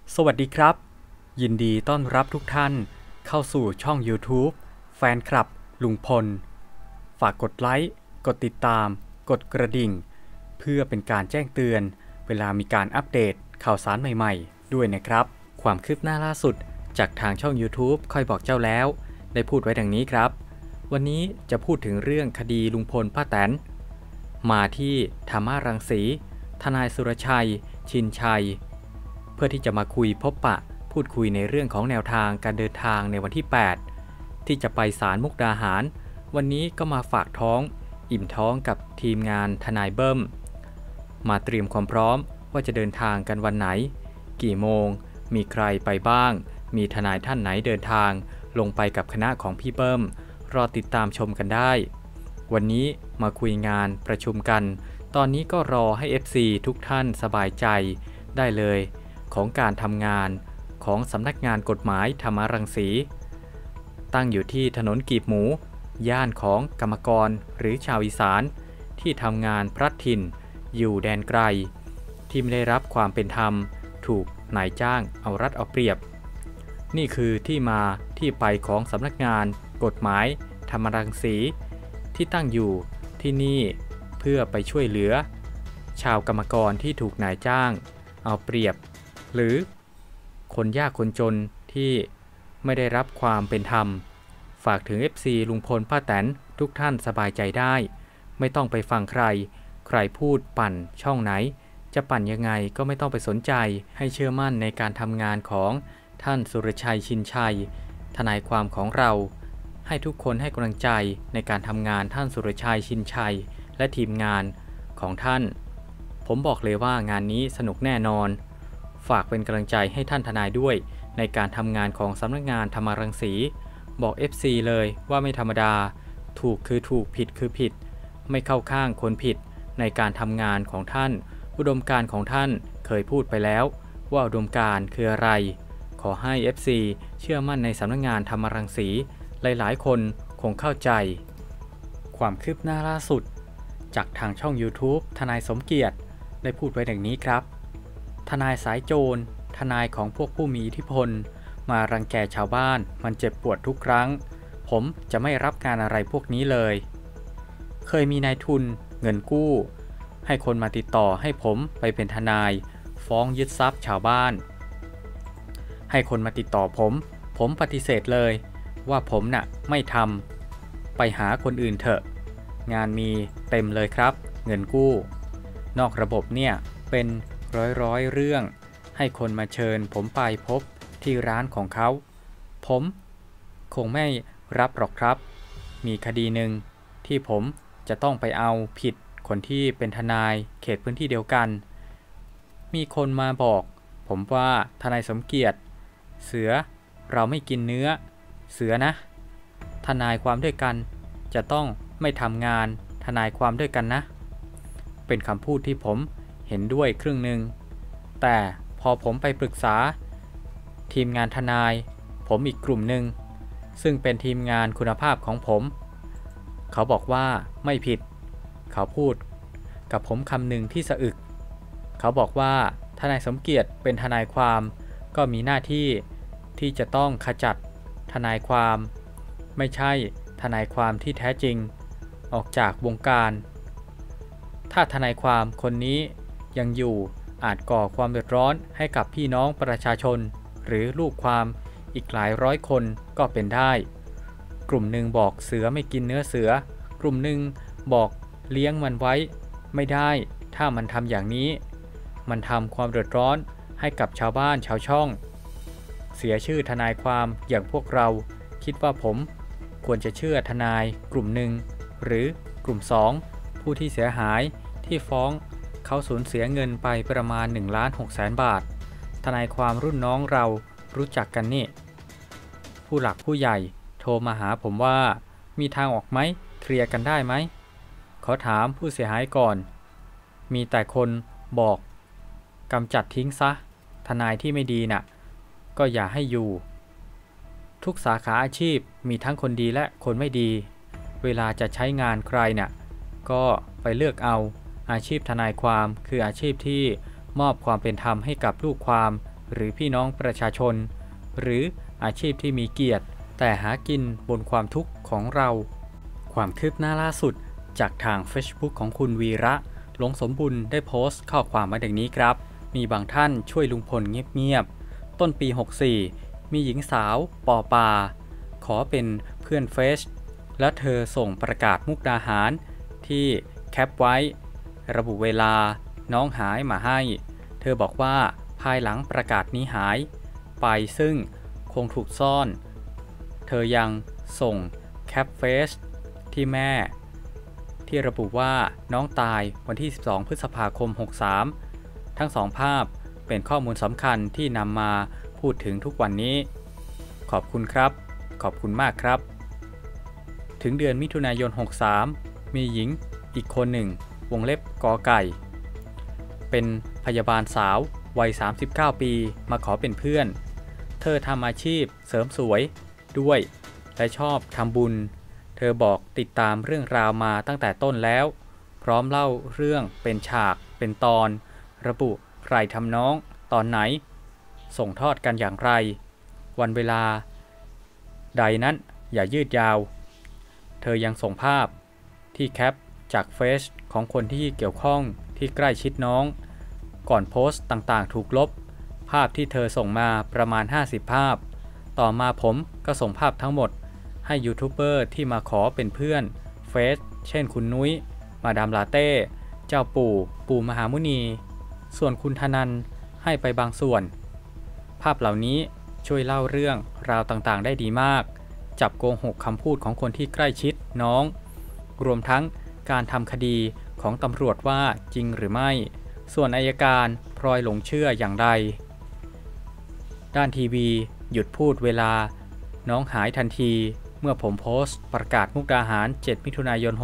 สวัสดีครับยินดีต้อนรับทุกท่านเข้าสู่ช่อง YouTube แฟนคลับลุงพลฝากกดไลค์กดติดตามกดกระดิ่งเพื่อเป็นการแจ้งเตือนเวลามีการอัปเดตข่าวสารใหม่ๆด้วยนะครับความคืบหน้าล่าสุดจากทางช่อง YouTube ค่อยบอกเจ้าแล้วได้พูดไว้ดังนี้ครับวันนี้จะพูดถึงเรื่องคดีลุงพลป้าแตนมาที่ธรรมารังสีทนายสุรชัยชินชัยเพื่อที่จะมาคุยพบปะพูดคุยในเรื่องของแนวทางการเดินทางในวันที่ 8 ที่จะไปศาลมุกดาหารวันนี้ก็มาฝากท้องอิ่มท้องกับทีมงานทนายเบิ้มมาเตรียมความพร้อมว่าจะเดินทางกันวันไหนกี่โมงมีใครไปบ้างมีทนายท่านไหนเดินทางลงไปกับคณะของพี่เบิ้มรอติดตามชมกันได้วันนี้มาคุยงานประชุมกันตอนนี้ก็รอให้ FC ทุกท่านสบายใจได้เลยของการทำงานของสำนักงานกฎหมายธรรมรังสีตั้งอยู่ที่ถนนกีบหมูย่านของกรรมกรหรือชาวอีสานที่ทำงานพลัดถิ่นอยู่แดนไกลที่ไม่ได้รับความเป็นธรรมถูกนายจ้างเอารัดเอาเปรียบนี่คือที่มาที่ไปของสำนักงานกฎหมายธรรมรังสีที่ตั้งอยู่ที่นี่เพื่อไปช่วยเหลือชาวกรรมกรที่ถูกนายจ้างเอาเปรียบหรือคนยากคนจนที่ไม่ได้รับความเป็นธรรมฝากถึง FC ลุงพลป้าแตนทุกท่านสบายใจได้ไม่ต้องไปฟังใครพูดปั่นช่องไหนจะปั่นยังไงก็ไม่ต้องไปสนใจให้เชื่อมั่นในการทำงานของท่านสุรชัยชินชัยทนายความของเราให้ทุกคนให้กำลังใจในการทำงานท่านสุรชัยชินชัยและทีมงานของท่านผมบอกเลยว่างานนี้สนุกแน่นอนฝากเป็นกำลังใจให้ท่านทนายด้วยในการทำงานของสำนักงานธรรมรังสีบอก FC เลยว่าไม่ธรรมดาถูกคือถูกผิดคือผิดไม่เข้าข้างคนผิดในการทำงานของท่านอุดมการณ์ของท่านเคยพูดไปแล้วว่าอุดมการณ์คืออะไรขอให้ FC เชื่อมั่นในสำนักงานธรรมรังสีหลายๆคนคงเข้าใจความคืบหน้าล่าสุดจากทางช่อง YouTube ทนายสมเกียรติได้พูดไว้ดังนี้ครับทนายสายโจรทนายของพวกผู้มีอิทธิพลมารังแกชาวบ้านมันเจ็บปวดทุกครั้งผมจะไม่รับงานอะไรพวกนี้เลยเคยมีนายทุนเงินกู้ให้คนมาติดต่อให้ผมไปเป็นทนายฟ้องยึดทรัพย์ชาวบ้านให้คนมาติดต่อผมปฏิเสธเลยว่าผมน่ะไม่ทำไปหาคนอื่นเถอะงานมีเต็มเลยครับเงินกู้นอกระบบเนี่ยเป็นร้อยเรื่องให้คนมาเชิญผมไปพบที่ร้านของเขาผมคงไม่รับหรอกครับมีคดีหนึ่งที่ผมจะต้องไปเอาผิดคนที่เป็นทนายเขตพื้นที่เดียวกันมีคนมาบอกผมว่าทนายสมเกียรติเสือเราไม่กินเนื้อเสือนะทนายความด้วยกันจะต้องไม่ทำงานทนายความด้วยกันนะเป็นคำพูดที่ผมเห็นด้วยครึ่งหนึ่งแต่พอผมไปปรึกษาทีมงานทนายผมอีกกลุ่มหนึ่งซึ่งเป็นทีมงานคุณภาพของผมเขาบอกว่าไม่ผิดเขาพูดกับผมคำหนึ่งที่สะอึกเขาบอกว่าทนายสมเกียรติเป็นทนายความก็มีหน้าที่ที่จะต้องขจัดทนายความไม่ใช่ทนายความที่แท้จริงออกจากวงการถ้าทนายความคนนี้ยังอยู่อาจก่อความเดือดร้อนให้กับพี่น้องประชาชนหรือลูกความอีกหลายร้อยคนก็เป็นได้กลุ่มหนึ่งบอกเสือไม่กินเนื้อเสือกลุ่มหนึ่งบอกเลี้ยงมันไว้ไม่ได้ถ้ามันทำอย่างนี้มันทำความเดือดร้อนให้กับชาวบ้านชาวช่องเสียชื่อทนายความอย่างพวกเราคิดว่าผมควรจะเชื่อทนายกลุ่มหนึ่งหรือกลุ่ม2ผู้ที่เสียหายที่ฟ้องเขาสูญเสียเงินไปประมาณ1,600,000 บาททนายความรุ่นน้องเรารู้จักกันนี่ผู้หลักผู้ใหญ่โทรมาหาผมว่ามีทางออกไหมเคลียร์กันได้ไหมขอถามผู้เสียหายก่อนมีแต่คนบอกกำจัดทิ้งซะทนายที่ไม่ดีน่ะก็อย่าให้อยู่ทุกสาขาอาชีพมีทั้งคนดีและคนไม่ดีเวลาจะใช้งานใครน่ะก็ไปเลือกเอาอาชีพทนายความคืออาชีพที่มอบความเป็นธรรมให้กับลูกความหรือพี่น้องประชาชนหรืออาชีพที่มีเกียรติแต่หากินบนความทุกข์ของเราความคืบหน้าล่าสุดจากทาง Facebook ของคุณวีระหลงสมบุญได้โพสต์ข้อความมาดังนี้ครับมีบางท่านช่วยลุงพลเงียบๆต้นปี 64มีหญิงสาวปอปาขอเป็นเพื่อนเฟซและเธอส่งประกาศมุกดาหารที่แคปไว้ระบุเวลาน้องหายมาให้เธอบอกว่าภายหลังประกาศนี้หายไปซึ่งคงถูกซ่อนเธอยังส่งแคปเฟซที่แม่ที่ระบุว่าน้องตายวันที่12พฤษภาคม63ทั้งสองภาพเป็นข้อมูลสำคัญที่นำมาพูดถึงทุกวันนี้ขอบคุณครับขอบคุณมากครับถึงเดือนมิถุนายน63มีหญิงอีกคนหนึ่งวงเล็บกอไก่เป็นพยาบาลสาววัย39ปีมาขอเป็นเพื่อนเธอทำอาชีพเสริมสวยด้วยและชอบทำบุญเธอบอกติดตามเรื่องราวมาตั้งแต่ต้นแล้วพร้อมเล่าเรื่องเป็นฉากเป็นตอนระบุใครทำน้องตอนไหนส่งทอดกันอย่างไรวันเวลาใดนั้นอย่ายืดยาวเธอยังส่งภาพที่แคปจากเฟซของคนที่เกี่ยวข้องที่ใกล้ชิดน้องก่อนโพสต์ต่างๆถูกลบภาพที่เธอส่งมาประมาณ50ภาพต่อมาผมก็ส่งภาพทั้งหมดให้ยูทูบเบอร์ที่มาขอเป็นเพื่อนเฟซเช่นคุณนุ้ยมาดามลาเต้เจ้าปู่มหามุนีส่วนคุณธนันให้ไปบางส่วนภาพเหล่านี้ช่วยเล่าเรื่องราวต่างๆได้ดีมากจับโกหกคำพูดของคนที่ใกล้ชิดน้องรวมทั้งการทำคดีของตำรวจว่าจริงหรือไม่ส่วนอัยการพลอยหลงเชื่ออย่างใดด้านทีวีหยุดพูดเวลาน้องหายทันทีเมื่อผมโพสต์ประกาศมุกดาหาร7มิถุนายน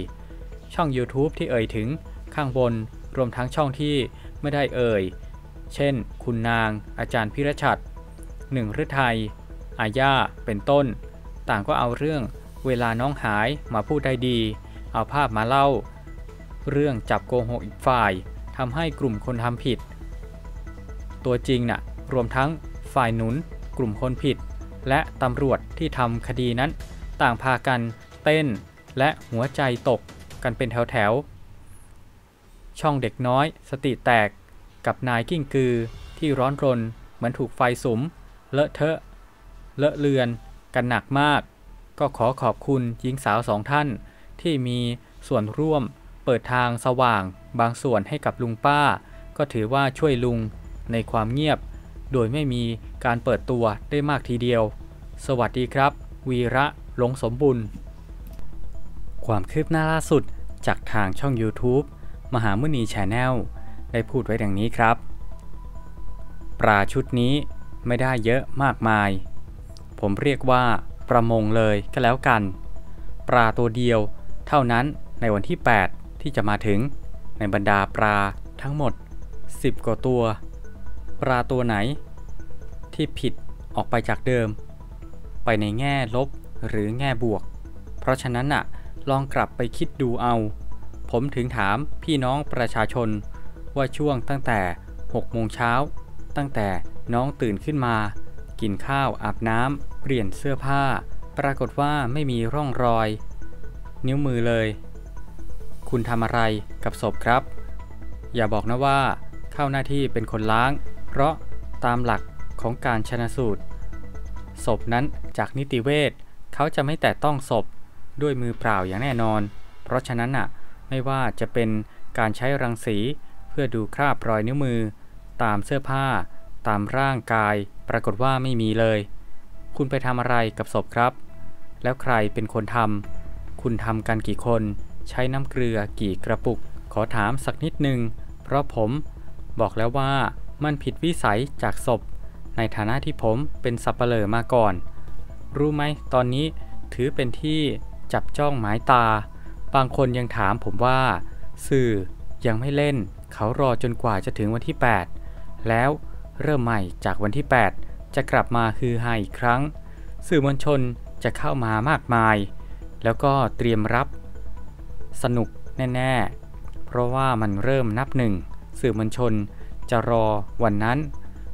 64ช่อง YouTube ที่เอ่ยถึงข้างบนรวมทั้งช่องที่ไม่ได้เอ่ยเช่นคุณนางอาจารย์พิรชัดหนึ่งฤทัยอาญาเป็นต้นต่างก็เอาเรื่องเวลาน้องหายมาพูดได้ดีเอาภาพมาเล่าเรื่องจับโกหกอีกฝ่ายทำให้กลุ่มคนทำผิดตัวจริงน่ะรวมทั้งฝ่ายหนุนกลุ่มคนผิดและตำรวจที่ทำคดีนั้นต่างพากันเต้นและหัวใจตกกันเป็นแถวๆช่องเด็กน้อยสติแตกกับนายกิ้งกือที่ร้อนรนเหมือนถูกไฟสุมเลอะเทอะเลอะเลือนกันหนักมากก็ขอขอบคุณหญิงสาวสองท่านที่มีส่วนร่วมเปิดทางสว่างบางส่วนให้กับลุงป้าก็ถือว่าช่วยลุงในความเงียบโดยไม่มีการเปิดตัวได้มากทีเดียวสวัสดีครับวีระหลงสมบุญความคืบหน้าล่าสุดจากทางช่อง YouTube มหามุนีแชนแนลได้พูดไว้ดังนี้ครับปลาชุดนี้ไม่ได้เยอะมากมายผมเรียกว่าประมงเลยก็แล้วกันปลาตัวเดียวเท่านั้นในวันที่8ที่จะมาถึงในบรรดาปลาทั้งหมด10กว่าตัวปลาตัวไหนที่ผิดออกไปจากเดิมไปในแง่ลบหรือแง่บวกเพราะฉะนั้นน่ะลองกลับไปคิดดูเอาผมถึงถามพี่น้องประชาชนว่าช่วงตั้งแต่6 โมงเช้าตั้งแต่น้องตื่นขึ้นมากินข้าวอาบน้ำเปลี่ยนเสื้อผ้าปรากฏว่าไม่มีร่องรอยนิ้วมือเลยคุณทำอะไรกับศพครับอย่าบอกนะว่าเข้าหน้าที่เป็นคนล้างเพราะตามหลักของการชันสูตรศพนั้นจากนิติเวชเขาจะไม่แตะต้องศพด้วยมือเปล่าอย่างแน่นอนเพราะฉะนั้นน่ะไม่ว่าจะเป็นการใช้รังสีเพื่อดูคราบรอยนิ้วมือตามเสื้อผ้าตามร่างกายปรากฏว่าไม่มีเลยคุณไปทำอะไรกับศพครับแล้วใครเป็นคนทำคุณทำกันกี่คนใช้น้ำเกลือกี่กระปุกขอถามสักนิดนึงเพราะผมบอกแล้วว่ามันผิดวิสัยจากศพในฐานะที่ผมเป็นสัปเหร่อมาก่อนรู้ไหมตอนนี้ถือเป็นที่จับจ้องหมายตาบางคนยังถามผมว่าสื่อยังไม่เล่นเขารอจนกว่าจะถึงวันที่8แล้วเริ่มใหม่จากวันที่8จะกลับมาฮือฮาอีกครั้งสื่อมวลชนจะเข้ามามากมายแล้วก็เตรียมรับสนุกแน่ๆเพราะว่ามันเริ่มนับหนึ่งสื่อมวลชนจะรอวันนั้น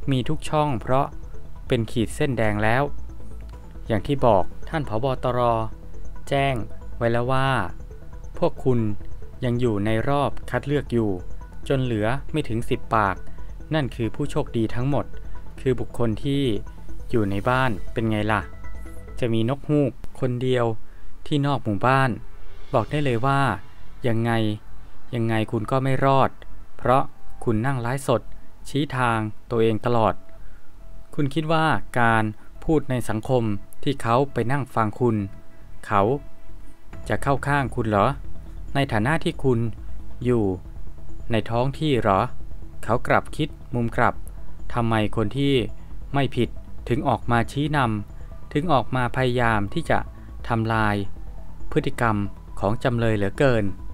มีทุกช่องเพราะเป็นขีดเส้นแดงแล้วอย่างที่บอกท่านผบ.ตร.แจ้งไว้แล้วว่าพวกคุณยังอยู่ในรอบคัดเลือกอยู่จนเหลือไม่ถึง10ปากนั่นคือผู้โชคดีทั้งหมดคือบุคคลที่อยู่ในบ้านเป็นไงล่ะจะมีนกฮูกคนเดียวที่นอกหมู่บ้านบอกได้เลยว่ายังไงคุณก็ไม่รอดเพราะคุณนั่งไลฟ์สดชี้ทางตัวเองตลอดคุณคิดว่าการพูดในสังคมที่เขาไปนั่งฟังคุณเขาจะเข้าข้างคุณเหรอในฐานะที่คุณอยู่ในท้องที่เหรอเขากลับคิดมุมกลับทำไมคนที่ไม่ผิดถึงออกมาชี้นำถึงออกมาพยายามที่จะทำลายพฤติกรรมของจำเลยเหลือเกิน